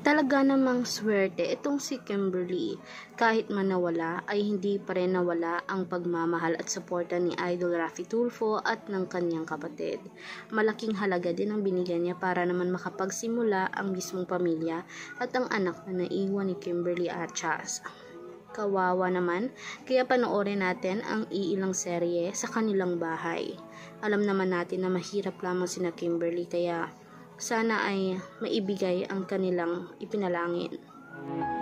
Talaga namang swerte itong si Kimberly. Kahit man nawala ay hindi pa rin nawala ang pagmamahal at suporta ni Idol Raffy Tulfo at ng kanyang kapatid. Malaking halaga din ang binigyan niya para naman makapagsimula ang mismong pamilya at ang anak na naiwan ni Kimberly Achas. Kawawa naman, kaya panoorin natin ang iilang serye sa kanilang bahay. Alam naman natin na mahirap lamang sina Kimberly, kaya sana ay maibigay ang kanilang ipinalangin.